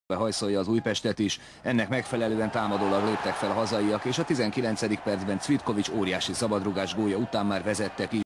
hajszolja az Újpestet is, ennek megfelelően támadólag léptek fel a hazaiak, és a 19. percben Cvitkovics óriási szabadrugás gólja után már vezettek is.